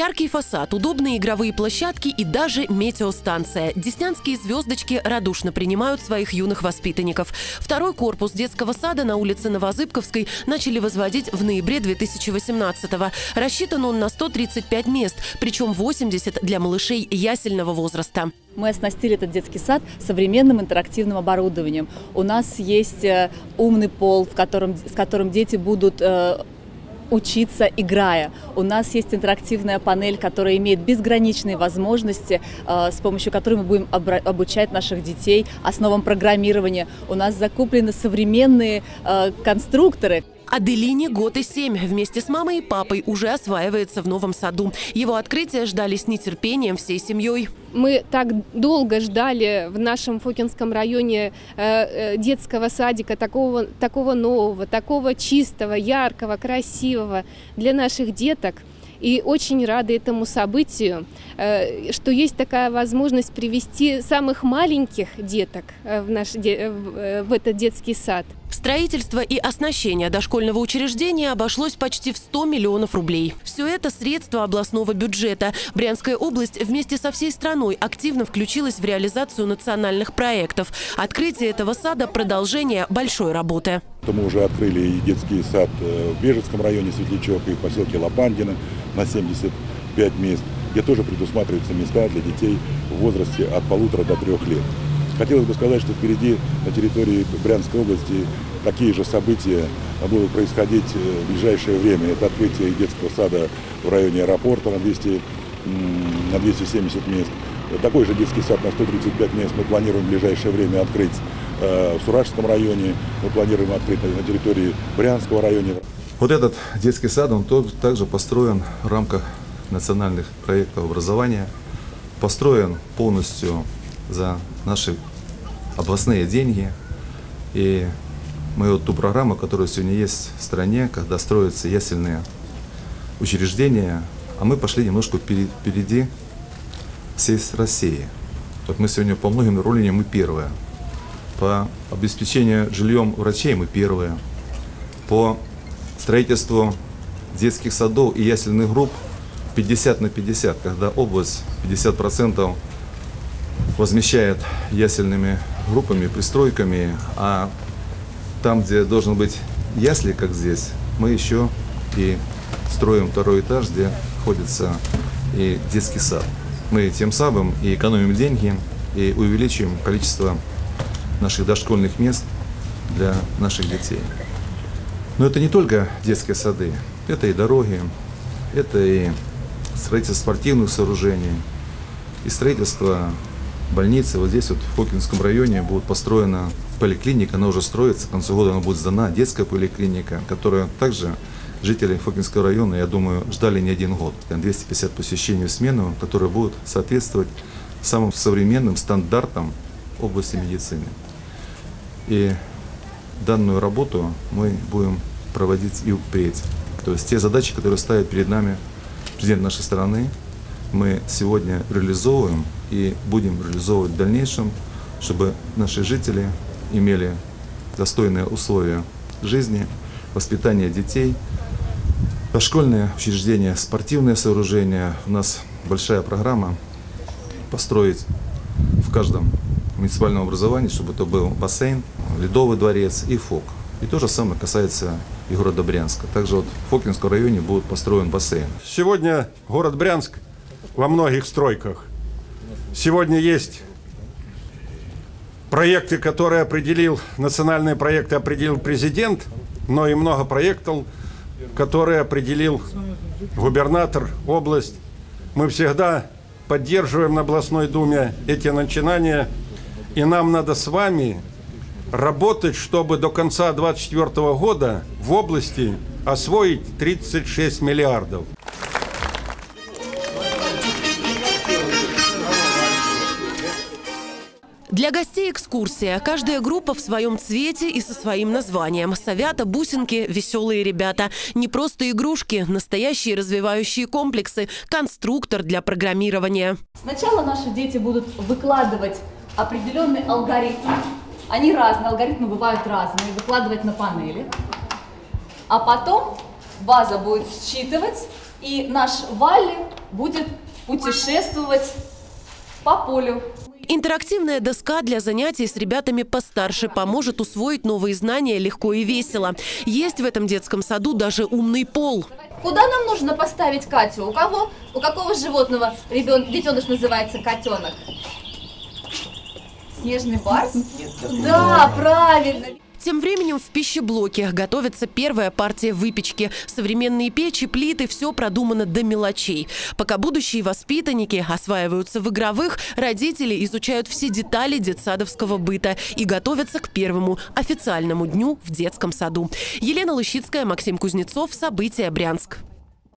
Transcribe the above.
Яркий фасад, удобные игровые площадки и даже метеостанция. Деснянские звездочки радушно принимают своих юных воспитанников. Второй корпус детского сада на улице Новозыбковской начали возводить в ноябре 2018-го. Рассчитан он на 135 мест, причем 80 для малышей ясельного возраста. Мы оснастили этот детский сад современным интерактивным оборудованием. У нас есть умный пол, с которым дети будут учиться, играя. У нас есть интерактивная панель, которая имеет безграничные возможности, с помощью которой мы будем обучать наших детей основам программирования. У нас закуплены современные конструкторы. Аделине год и 7. Вместе с мамой и папой уже осваивается в новом саду. Его открытие ждали с нетерпением всей семьей. Мы так долго ждали в нашем Фокинском районе детского садика, такого нового, такого чистого, яркого, красивого для наших деток. И очень рады этому событию, что есть такая возможность привести самых маленьких деток в этот детский сад. Строительство и оснащение дошкольного учреждения обошлось почти в 100 миллионов рублей. Все это средства областного бюджета. Брянская область вместе со всей страной активно включилась в реализацию национальных проектов. Открытие этого сада – продолжение большой работы. Мы уже открыли и детский сад в Бежецком районе Светлячок, и в поселке Лопандино на 75 мест, где тоже предусматриваются места для детей в возрасте от 1,5 до 3 лет. Хотелось бы сказать, что впереди на территории Брянской области такие же события будут происходить в ближайшее время. Это открытие детского сада в районе аэропорта на 270 мест. Такой же детский сад на 135 мест мы планируем в ближайшее время открыть в Суражском районе. Мы планируем открыть на территории Брянского района. Вот этот детский сад, он также построен в рамках национальных проектов образования. Построен полностью за наши областные деньги. И мы вот ту программу, которая сегодня есть в стране, когда строятся ясельные учреждения, а мы пошли немножко впереди всей России. Вот мы сегодня по многим направлениям мы первые. По обеспечению жильем врачей мы первые. По строительству детских садов и ясельных групп 50 на 50, когда область 50% возмещает ясельными группами, пристройками, а там, где должен быть ясли, как здесь, мы еще и строим второй этаж, где находится и детский сад. Мы тем самым и экономим деньги, и увеличиваем количество наших дошкольных мест для наших детей. Но это не только детские сады, это и дороги, это и строительство спортивных сооружений, и строительство больницы. Вот здесь вот в Фокинском районе будет построена поликлиника, она уже строится, к концу года она будет сдана, детская поликлиника, которая также жители Фокинского района, я думаю, ждали не один год. 250 посещений в смену, которые будут соответствовать самым современным стандартам области медицины. И данную работу мы будем проводить и впредь. То есть те задачи, которые ставит перед нами президент нашей страны, мы сегодня реализовываем и будем реализовывать в дальнейшем, чтобы наши жители имели достойные условия жизни, воспитания детей, дошкольные учреждения, спортивные сооружения. У нас большая программа построить в каждом муниципальном образовании, чтобы это был бассейн, ледовый дворец и ФОК. И то же самое касается и города Брянска. Также вот в Фокинском районе будет построен бассейн. Сегодня город Брянск во многих стройках. Сегодня есть проекты, которые национальные проекты определил президент, но и много проектов, которые определил губернатор, область. Мы всегда поддерживаем на областной думе эти начинания, и нам надо с вами работать, чтобы до конца 2024 года в области освоить 36 миллиардов. Для гостей экскурсия. Каждая группа в своем цвете и со своим названием. Совята, бусинки, веселые ребята. Не просто игрушки, настоящие развивающие комплексы. Конструктор для программирования. Сначала наши дети будут выкладывать определенный алгоритм. Они разные, алгоритмы бывают разные, выкладывать на панели. А потом база будет считывать и наш Валли будет путешествовать по полю. Интерактивная доска для занятий с ребятами постарше поможет усвоить новые знания легко и весело. Есть в этом детском саду даже умный пол. Куда нам нужно поставить Катю? У какого животного детеныш называется котенок? Снежный барс? Да, правильно. Тем временем в пищеблоке готовится первая партия выпечки. Современные печи, плиты – все продумано до мелочей. Пока будущие воспитанники осваиваются в игровых, родители изучают все детали детсадовского быта и готовятся к первому официальному дню в детском саду. Елена Лыщицкая, Максим Кузнецов. События. Брянск.